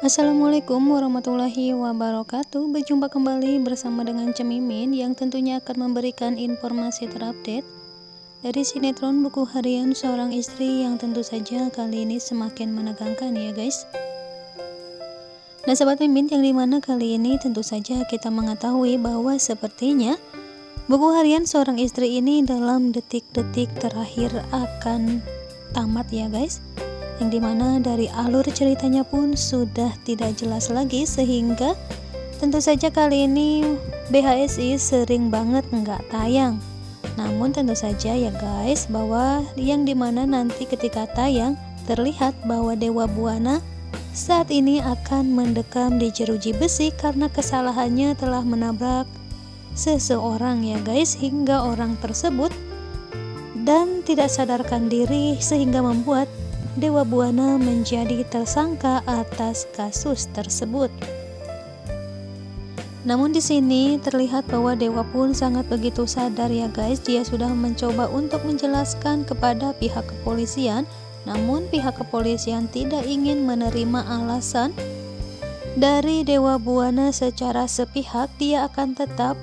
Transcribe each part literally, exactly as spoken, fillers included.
Assalamualaikum warahmatullahi wabarakatuh. Berjumpa kembali bersama dengan Cemimin yang tentunya akan memberikan informasi terupdate dari sinetron Buku Harian Seorang Istri yang tentu saja kali ini semakin menegangkan ya guys. Nah sahabat Mimin, yang dimana kali ini tentu saja kita mengetahui bahwa sepertinya Buku Harian Seorang Istri ini dalam detik-detik terakhir akan tamat ya guys, yang dimana dari alur ceritanya pun sudah tidak jelas lagi, sehingga tentu saja kali ini B H S I sering banget nggak tayang. Namun tentu saja ya guys, bahwa yang dimana nanti ketika tayang terlihat bahwa Dewa Buana saat ini akan mendekam di jeruji besi karena kesalahannya telah menabrak seseorang ya guys, hingga orang tersebut dan tidak sadarkan diri sehingga membuat Dewa Buana menjadi tersangka atas kasus tersebut. Namun di sini terlihat bahwa Dewa pun sangat begitu sadar ya guys. Dia sudah mencoba untuk menjelaskan kepada pihak kepolisian, namun pihak kepolisian tidak ingin menerima alasan dari Dewa Buana secara sepihak. Dia akan tetap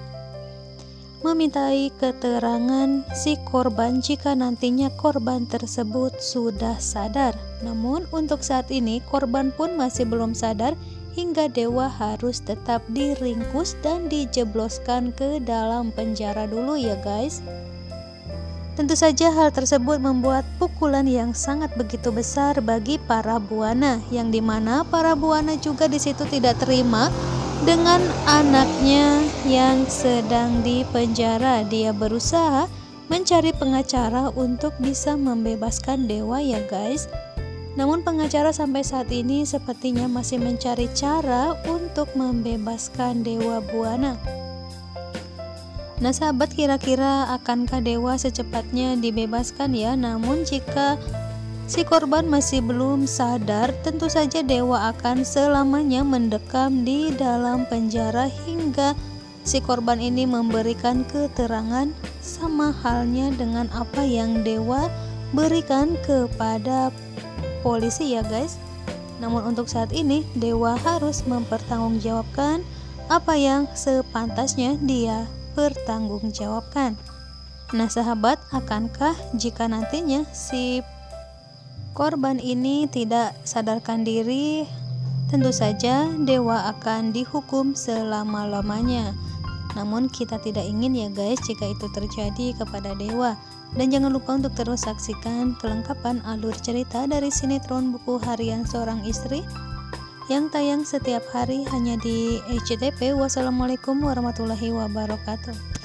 memintai keterangan si korban jika nantinya korban tersebut sudah sadar. Namun untuk saat ini korban pun masih belum sadar, hingga Dewa harus tetap diringkus dan dijebloskan ke dalam penjara dulu ya guys. Tentu saja hal tersebut membuat pukulan yang sangat begitu besar bagi para Buana, yang dimana para Buana juga di situ tidak terima dengan anaknya yang sedang dipenjara. Dia berusaha mencari pengacara untuk bisa membebaskan Dewa ya guys. Namun pengacara sampai saat ini sepertinya masih mencari cara untuk membebaskan Dewa Buana. Nah sahabat, kira-kira akankah Dewa secepatnya dibebaskan ya? Namun jika si korban masih belum sadar, tentu saja Dewa akan selamanya mendekam di dalam penjara hingga si korban ini memberikan keterangan, sama halnya dengan apa yang Dewa berikan kepada polisi ya guys. Namun untuk saat ini Dewa harus mempertanggungjawabkan apa yang sepantasnya dia pertanggungjawabkan. Nah sahabat, akankah jika nantinya si korban ini tidak sadarkan diri, tentu saja Dewa akan dihukum selama-lamanya. Namun kita tidak ingin ya guys jika itu terjadi kepada Dewa. Dan jangan lupa untuk terus saksikan kelengkapan alur cerita dari sinetron Buku Harian Seorang Istri yang tayang setiap hari hanya di S C T V. Wassalamualaikum warahmatullahi wabarakatuh.